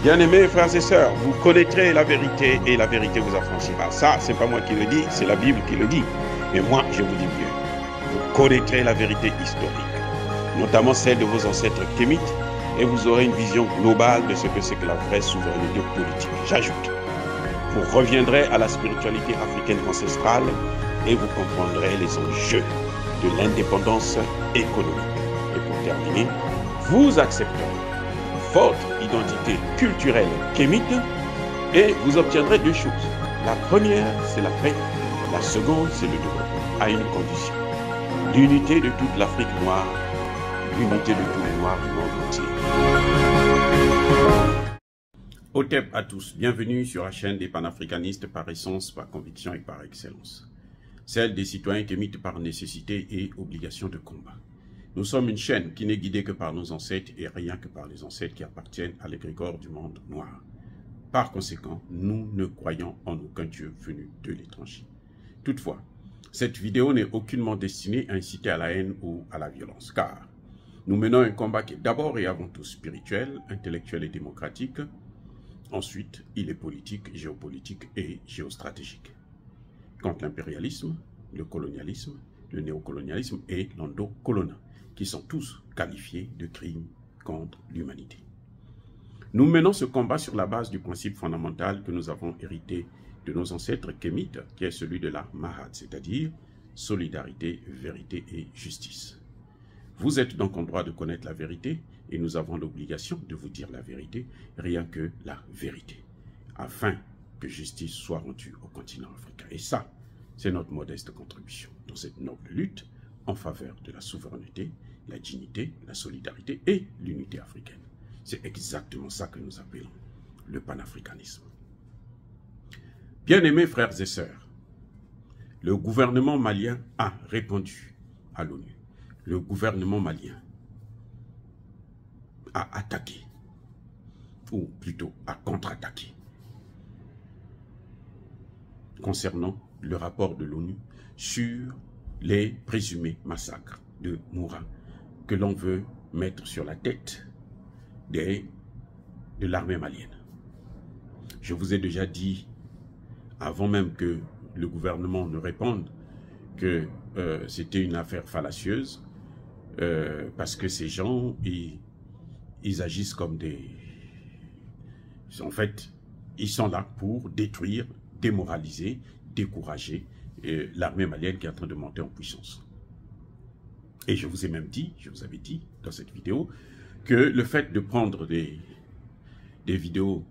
Bien-aimés frères et sœurs, vous connaîtrez la vérité et la vérité vous affranchira. Ça, c'est pas moi qui le dis, c'est la Bible qui le dit. Mais moi, je vous dis mieux. Vous connaîtrez la vérité historique, notamment celle de vos ancêtres kémites, et vous aurez une vision globale de ce que c'est que la vraie souveraineté politique. J'ajoute, vous reviendrez à la spiritualité africaine ancestrale et vous comprendrez les enjeux de l'indépendance économique. Et pour terminer, vous accepterez votre identité culturelle kémite et vous obtiendrez deux choses. La première, c'est la paix. La seconde, c'est le développement, à une condition. L'unité de toute l'Afrique noire, l'unité de tous les Noirs du monde entier. Otep à tous, bienvenue sur la chaîne des panafricanistes par essence, par conviction et par excellence. Celle des citoyens kémites par nécessité et obligation de combat. Nous sommes une chaîne qui n'est guidée que par nos ancêtres et rien que par les ancêtres qui appartiennent à l'égrégore du monde noir. Par conséquent, nous ne croyons en aucun Dieu venu de l'étranger. Toutefois, cette vidéo n'est aucunement destinée à inciter à la haine ou à la violence, car nous menons un combat qui est d'abord et avant tout spirituel, intellectuel et démocratique. Ensuite, il est politique, géopolitique et géostratégique. Contre l'impérialisme, le colonialisme, le néocolonialisme et l'endocoloniat, qui sont tous qualifiés de crimes contre l'humanité. Nous menons ce combat sur la base du principe fondamental que nous avons hérité de nos ancêtres kémites, qui est celui de la Mahad, c'est-à-dire solidarité, vérité et justice. Vous êtes donc en droit de connaître la vérité et nous avons l'obligation de vous dire la vérité, rien que la vérité, afin que justice soit rendue au continent africain. Et ça, c'est notre modeste contribution dans cette noble lutte en faveur de la souveraineté, la dignité, la solidarité et l'unité africaine. C'est exactement ça que nous appelons le panafricanisme. Bien-aimés frères et sœurs, le gouvernement malien a répondu à l'ONU. Le gouvernement malien a attaqué, ou plutôt a contre-attaqué, concernant le rapport de l'ONU sur les présumés massacres de Moura que l'on veut mettre sur la tête de l'armée malienne. Je vous ai déjà dit, avant même que le gouvernement ne réponde, que c'était une affaire fallacieuse, parce que ces gens, ils agissent comme des... En fait, ils sont là pour détruire, démoraliser, décourager l'armée malienne qui est en train de monter en puissance. Et je vous ai même dit, je vous avais dit dans cette vidéo, que le fait de prendre des vidéos,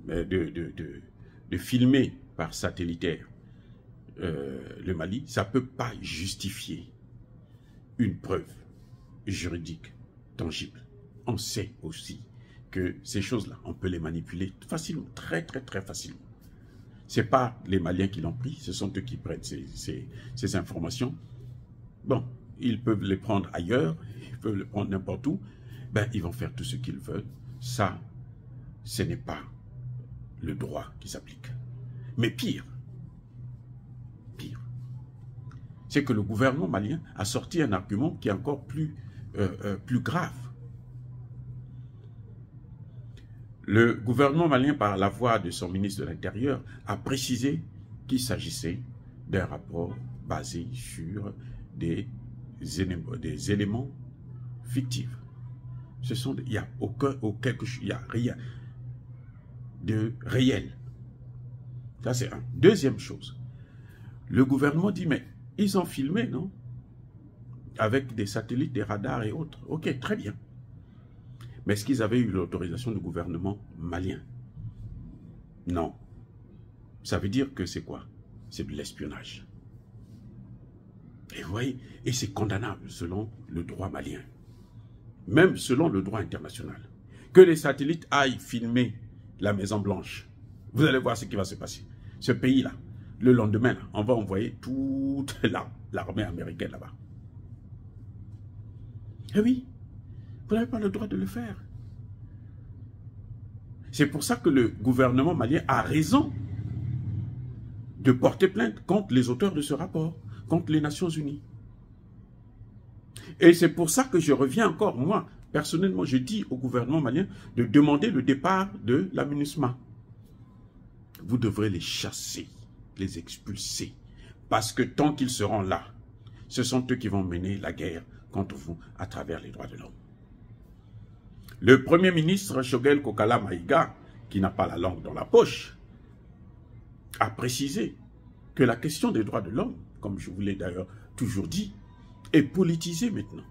de filmer par satellitaire le Mali, ça ne peut pas justifier une preuve juridique tangible. On sait aussi que ces choses-là, on peut les manipuler facilement, très facilement. Ce n'est pas les Maliens qui l'ont pris, ce sont eux qui prennent ces informations. Bon, ils peuvent les prendre ailleurs, ils peuvent les prendre n'importe où, ben, ils vont faire tout ce qu'ils veulent. Ça, ce n'est pas le droit qui s'applique. Mais pire, c'est que le gouvernement malien a sorti un argument qui est encore plus grave. Le gouvernement malien, par la voix de son ministre de l'Intérieur, a précisé qu'il s'agissait d'un rapport basé sur des éléments fictifs. Il n'y a rien de réel. Ça, c'est un. Deuxième chose, le gouvernement dit, mais ils ont filmé, non? Avec des satellites, des radars et autres. Ok, très bien. Mais est-ce qu'ils avaient eu l'autorisation du gouvernement malien? Non. Ça veut dire que c'est quoi? C'est de l'espionnage. Et vous voyez, et c'est condamnable selon le droit malien. Même selon le droit international. Que les satellites aillent filmer la Maison Blanche. Vous allez voir ce qui va se passer. Ce pays-là, le lendemain, là, on va envoyer toute l'armée américaine là-bas. Eh oui, vous n'avez pas le droit de le faire. C'est pour ça que le gouvernement malien a raison de porter plainte contre les auteurs de ce rapport, contre les Nations Unies. Et c'est pour ça que je reviens encore, moi, Personnellement, je dis au gouvernement malien de demander le départ de la MINUSMA. Vous devrez les chasser, les expulser. Parce que tant qu'ils seront là, ce sont eux qui vont mener la guerre contre vous à travers les droits de l'homme. Le Premier ministre Choguel Kokala Maïga, qui n'a pas la langue dans la poche, a précisé que la question des droits de l'homme, comme je vous l'ai d'ailleurs toujours dit, est politisée maintenant.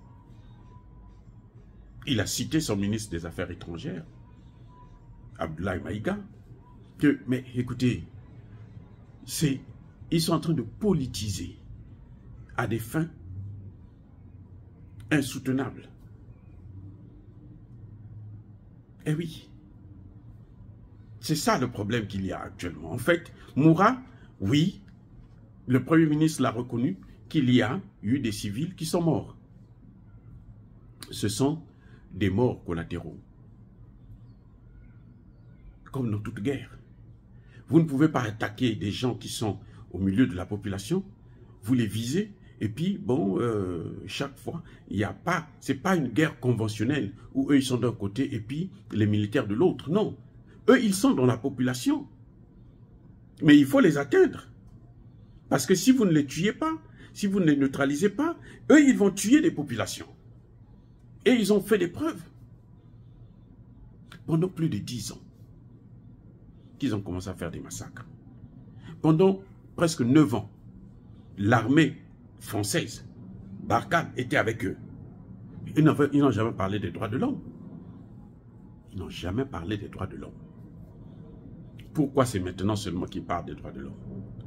Il a cité son ministre des Affaires étrangères, Abdoulaye Maïga, que, mais écoutez, ils sont en train de politiser à des fins insoutenables. Eh oui, c'est ça le problème qu'il y a actuellement. En fait, Moura, oui, le Premier ministre l'a reconnu, qu'il y a eu des civils qui sont morts. Ce sont des morts collatéraux. Comme dans toute guerre. Vous ne pouvez pas attaquer des gens qui sont au milieu de la population, vous les visez, et puis, bon, chaque fois, il n'y a pas, c'est pas une guerre conventionnelle où eux, ils sont d'un côté et puis les militaires de l'autre. Non. Eux, ils sont dans la population. Mais il faut les atteindre. Parce que si vous ne les tuez pas, si vous ne les neutralisez pas, eux, ils vont tuer des populations. Et ils ont fait des preuves. Pendant plus de 10 ans, qu'ils ont commencé à faire des massacres. Pendant presque 9 ans, l'armée française, Barkhane, était avec eux. Ils n'ont jamais parlé des droits de l'homme. Ils n'ont jamais parlé des droits de l'homme. Pourquoi c'est maintenant seulement qu'ils parlent des droits de l'homme?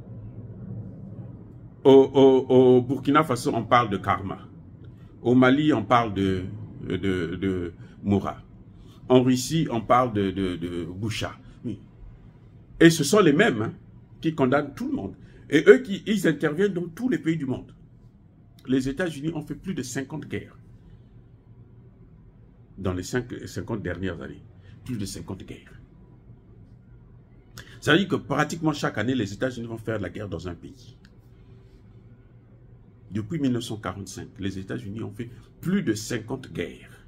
Au Burkina Faso, on parle de karma. Au Mali, on parle de Moura. En Russie, on parle de Boucha. Et ce sont les mêmes hein, qui condamnent tout le monde. Et eux, ils interviennent dans tous les pays du monde. Les États-Unis ont fait plus de 50 guerres. Dans les 50 dernières années. Plus de 50 guerres. Ça veut dire que pratiquement chaque année, les États-Unis vont faire la guerre dans un pays. Depuis 1945, les États-Unis ont fait plus de 50 guerres.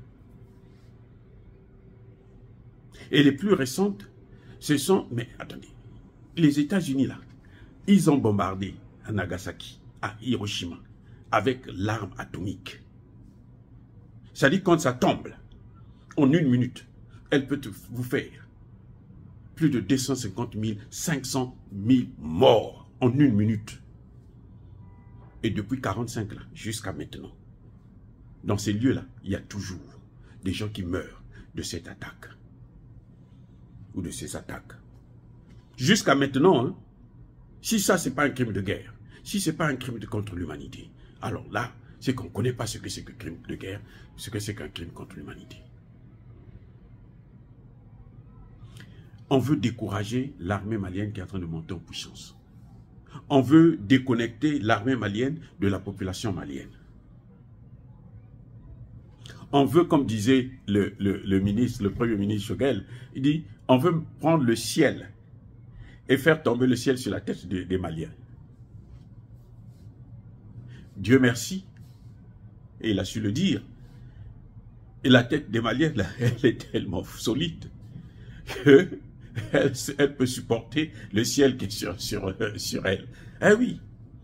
Et les plus récentes, ce sont... Mais attendez, les États-Unis là, ils ont bombardé à Nagasaki, à Hiroshima, avec l'arme atomique. Ça dit quand ça tombe, en 1 minute, elle peut vous faire plus de 250 000, 500 000 morts en 1 minute. Et depuis 1945 là, jusqu'à maintenant, dans ces lieux-là, il y a toujours des gens qui meurent de cette attaque. Ou de ces attaques. Jusqu'à maintenant, hein, si ça, ce n'est pas un crime de guerre, si ce n'est pas un crime contre l'humanité, alors là, c'est qu'on ne connaît pas ce que c'est qu'un crime de guerre, ce que c'est qu'un crime contre l'humanité. On veut décourager l'armée malienne qui est en train de monter en puissance. On veut déconnecter l'armée malienne de la population malienne. On veut, comme disait le Premier ministre Choguel, il dit, on veut prendre le ciel et faire tomber le ciel sur la tête des Maliens. Dieu merci, et il a su le dire, et la tête des Maliens, là, elle est tellement solide qu'elle peut supporter le ciel qui est sur elle. Eh oui.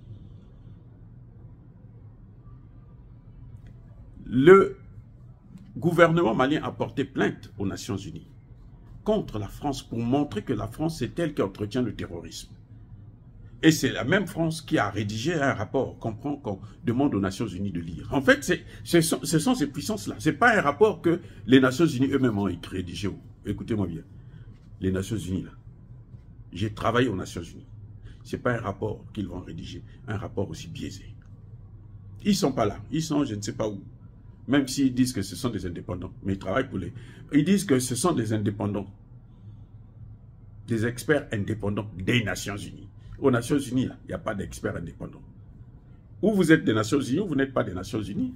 Le gouvernement malien a porté plainte aux Nations Unies contre la France pour montrer que la France, c'est elle qui entretient le terrorisme. Et c'est la même France qui a rédigé un rapport qu'on demande aux Nations Unies de lire. En fait, ce sont ces puissances-là. Ce n'est pas un rapport que les Nations Unies eux-mêmes ont rédigé. Écoutez-moi bien. Les Nations Unies, là. J'ai travaillé aux Nations Unies. Ce n'est pas un rapport qu'ils vont rédiger. Un rapport aussi biaisé. Ils ne sont pas là. Ils sont je ne sais pas où. Même s'ils disent que ce sont des indépendants. Mais ils travaillent pour les... Ils disent que ce sont des indépendants. Des experts indépendants des Nations Unies. Aux Nations Unies, il n'y a pas d'experts indépendants. Ou vous êtes des Nations Unies, ou vous n'êtes pas des Nations Unies.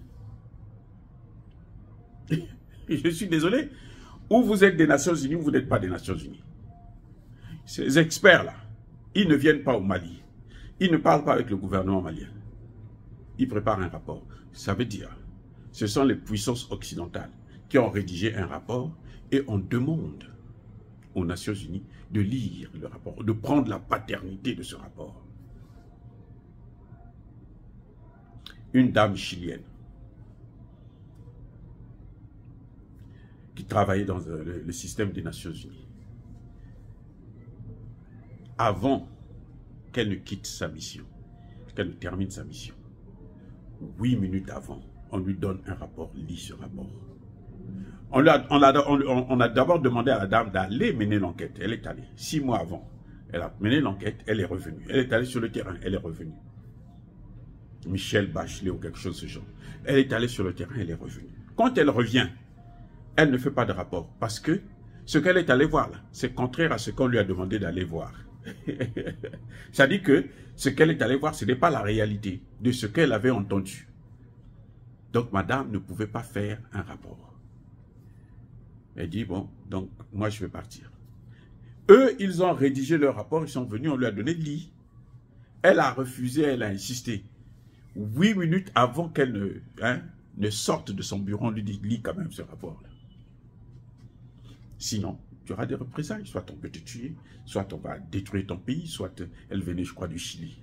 Je suis désolé. Ou vous êtes des Nations Unies, ou vous n'êtes pas des Nations Unies. Ces experts-là, ils ne viennent pas au Mali. Ils ne parlent pas avec le gouvernement malien. Ils préparent un rapport. Ça veut dire, ce sont les puissances occidentales qui ont rédigé un rapport et on demande aux Nations Unies de lire le rapport, de prendre la paternité de ce rapport. Une dame chilienne qui travaillait dans le système des Nations Unies, avant qu'elle ne quitte sa mission, qu'elle ne termine sa mission, 8 minutes avant, on lui donne un rapport, lit ce rapport. On a d'abord demandé à la dame d'aller mener l'enquête. Elle est allée 6 mois avant. Elle a mené l'enquête, elle est revenue. Elle est allée sur le terrain, elle est revenue. Michelle Bachelet ou quelque chose de ce genre. Elle est allée sur le terrain, elle est revenue. Quand elle revient, elle ne fait pas de rapport parce que ce qu'elle est allée voir là, c'est contraire à ce qu'on lui a demandé d'aller voir. Ça dit que ce qu'elle est allée voir, ce n'est pas la réalité de ce qu'elle avait entendu. Donc madame ne pouvait pas faire un rapport. Elle dit, bon, donc moi je vais partir. Eux, ils ont rédigé leur rapport, ils sont venus, on lui a donné le lit. Elle a refusé, elle a insisté. 8 minutes avant qu'elle ne sorte de son bureau, on lui dit, lis quand même ce rapport-là. Sinon, tu auras des représailles. Soit on peut te tuer, soit on va détruire ton pays, soit elle venait, je crois, du Chili.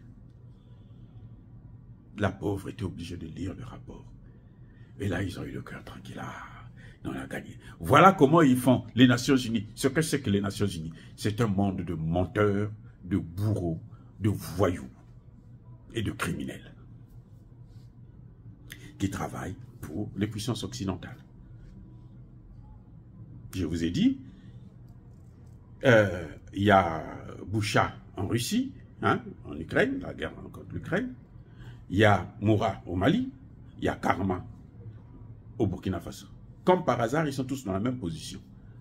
La pauvre était obligée de lire le rapport. Et là, ils ont eu le cœur tranquille. Ah, on a gagné. Voilà comment ils font les Nations Unies. Ce que c'est que les Nations Unies, c'est un monde de menteurs, de bourreaux, de voyous et de criminels qui travaillent pour les puissances occidentales. Je vous ai dit, il y a Boucha en Russie, en Ukraine, la guerre contre l'Ukraine. Il y a Moura au Mali, il y a Karma au Burkina Faso. Comme par hasard, ils sont tous dans la même position.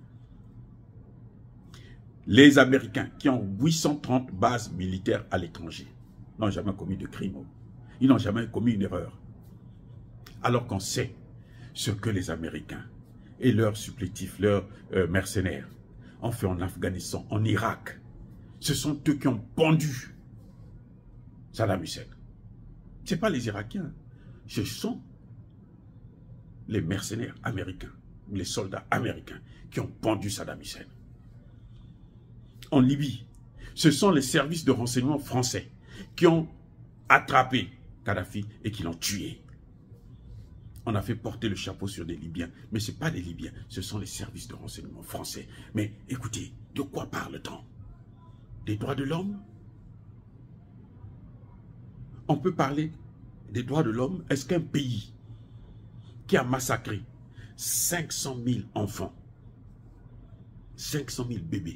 Les Américains, qui ont 830 bases militaires à l'étranger, n'ont jamais commis de crime. Ils n'ont jamais commis une erreur. Alors qu'on sait ce que les Américains et leurs supplétifs, leurs mercenaires ont fait en Afghanistan, en Irak. Ce sont eux qui ont pendu Saddam Hussein. Ce n'est pas les Irakiens, ce sont les mercenaires américains, les soldats américains qui ont pendu Saddam Hussein. En Libye, ce sont les services de renseignement français qui ont attrapé Kadhafi et qui l'ont tué. On a fait porter le chapeau sur des Libyens, mais ce n'est pas des Libyens, ce sont les services de renseignement français. Mais écoutez, de quoi parle-t-on? Des droits de l'homme? On peut parler des droits de l'homme? Est-ce qu'un pays qui a massacré 500 000 enfants, 500 000 bébés,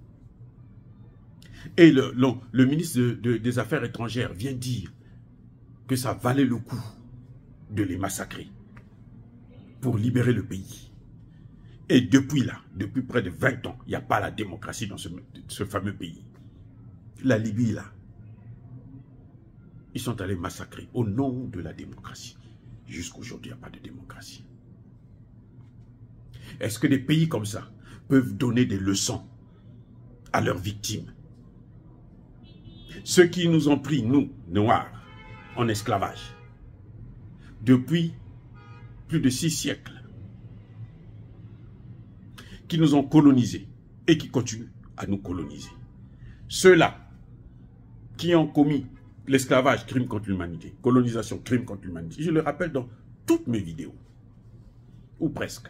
et le ministre des Affaires étrangères vient dire que ça valait le coup de les massacrer pour libérer le pays. Et depuis là, depuis près de 20 ans, il n'y a pas la démocratie dans ce fameux pays. La Libye là, ils sont allés massacrer au nom de la démocratie. Jusqu'aujourd'hui, il n'y a pas de démocratie. Est-ce que des pays comme ça peuvent donner des leçons à leurs victimes? Ceux qui nous ont pris, nous, Noirs, en esclavage, depuis plus de 6 siècles, qui nous ont colonisés et qui continuent à nous coloniser. Ceux-là qui ont commis l'esclavage, crime contre l'humanité, colonisation, crime contre l'humanité, je le rappelle dans toutes mes vidéos, ou presque.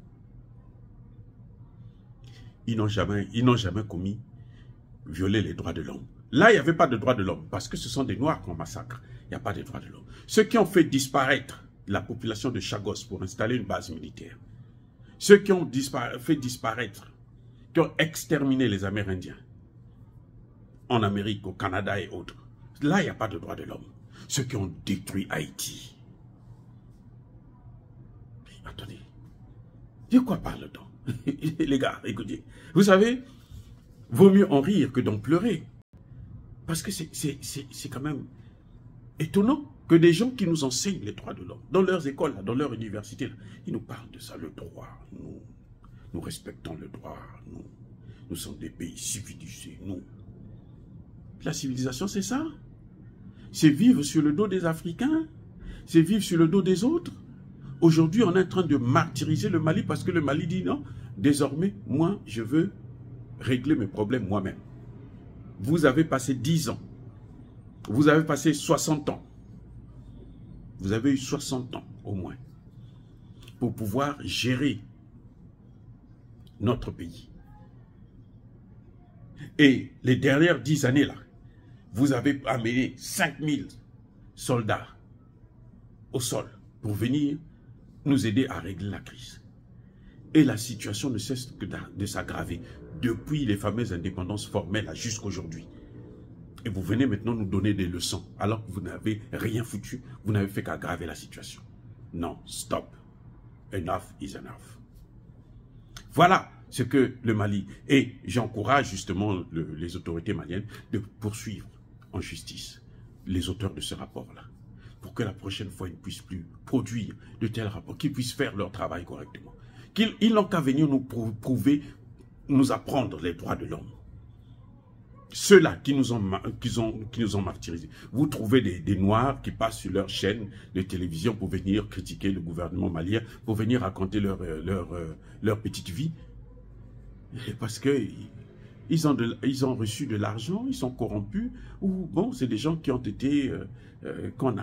Ils n'ont jamais commis violer les droits de l'homme. Là, il n'y avait pas de droits de l'homme, parce que ce sont des Noirs qu'on massacre. Il n'y a pas de droits de l'homme. Ceux qui ont fait disparaître la population de Chagos pour installer une base militaire, ceux qui ont fait disparaître, qui ont exterminé les Amérindiens, en Amérique, au Canada et autres, là, il n'y a pas de droits de l'homme. Ceux qui ont détruit Haïti. Attendez, de quoi parle-t-on? Les gars, écoutez, vous savez, vaut mieux en rire que d'en pleurer. Parce que c'est quand même étonnant que des gens qui nous enseignent les droits de l'homme, dans leurs écoles, là, dans leurs universités, là, ils nous parlent de ça, le droit. Nous respectons le droit. Nous sommes des pays civilisés. La civilisation, c'est ça. C'est vivre sur le dos des Africains. C'est vivre sur le dos des autres. Aujourd'hui, on est en train de martyriser le Mali parce que le Mali dit non, désormais, moi, je veux régler mes problèmes moi-même. Vous avez passé 10 ans. Vous avez passé 60 ans. Vous avez eu 60 ans au moins pour pouvoir gérer notre pays. Et les dernières 10 années là, vous avez amené 5000 soldats au sol pour venir nous aider à régler la crise. Et la situation ne cesse que de s'aggraver depuis les fameuses indépendances formelles jusqu'à aujourd'hui. Et vous venez maintenant nous donner des leçons alors que vous n'avez rien foutu, vous n'avez fait qu'aggraver la situation. Non, stop. Enough is enough. Voilà ce que le Mali, et j'encourage justement les autorités maliennes de poursuivre en justice les auteurs de ce rapport-là, pour que la prochaine fois, ils ne puissent plus produire de tels rapports, qu'ils puissent faire leur travail correctement. Ils n'ont qu'à venir nous prouver, nous apprendre les droits de l'homme. Ceux-là qui nous ont martyrisés. Vous trouvez des Noirs qui passent sur leur chaîne de télévision pour venir critiquer le gouvernement malien, pour venir raconter leur petite vie. Parce que ils ont reçu de l'argent, ils sont corrompus, ou bon, c'est des gens qui ont été, qu'on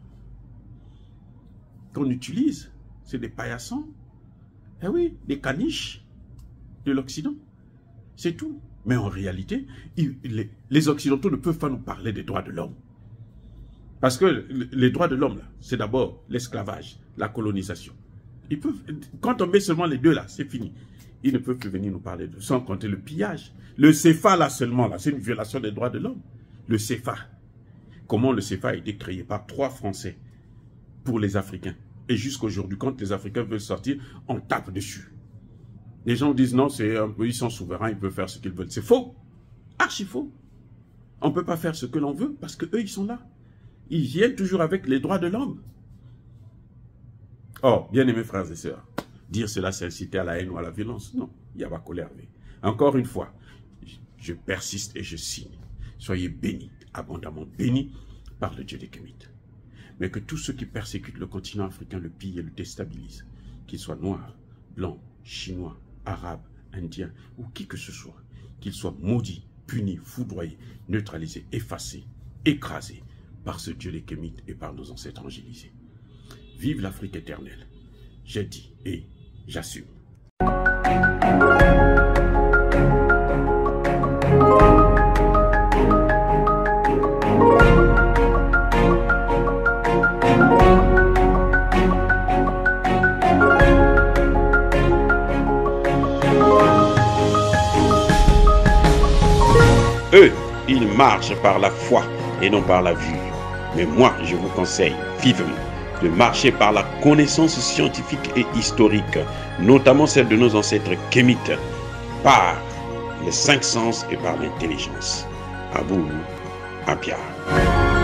utilise. C'est des paillassons. Eh oui, des caniches de l'Occident. C'est tout. Mais en réalité, les Occidentaux ne peuvent pas nous parler des droits de l'homme. Parce que les droits de l'homme, c'est d'abord l'esclavage, la colonisation. Ils peuvent, quand on met seulement les deux là, c'est fini. Ils ne peuvent plus venir nous parler de, sans compter le pillage. Le CFA là seulement, là, c'est une violation des droits de l'homme. Le CFA. Comment le CFA a été créé par 3 Français pour les Africains. Et jusqu'aujourd'hui, quand les Africains veulent sortir, on tape dessus. Les gens disent non, ils sont souverains, ils peuvent faire ce qu'ils veulent. C'est faux. Archi faux. On ne peut pas faire ce que l'on veut parce qu'eux, ils sont là. Ils viennent toujours avec les droits de l'homme. Oh, bien-aimés frères et sœurs, dire cela, c'est inciter à la haine ou à la violence. Non, il y a pas colère. Encore une fois, je persiste et je signe. Soyez bénis, abondamment bénis par le Dieu des Kémites. Mais que tous ceux qui persécutent le continent africain le pillent et le déstabilisent, qu'ils soient noirs, blancs, chinois, arabes, indiens ou qui que ce soit, qu'ils soient maudits, punis, foudroyés, neutralisés, effacés, écrasés par ce Dieu des Kémites et par nos ancêtres angélisés. Vive l'Afrique éternelle. J'ai dit et j'assume. Eux, ils marchent par la foi et non par la vue. Mais moi, je vous conseille vivement de marcher par la connaissance scientifique et historique, notamment celle de nos ancêtres kémites, par les 5 sens et par l'intelligence. À vous, à Pierre.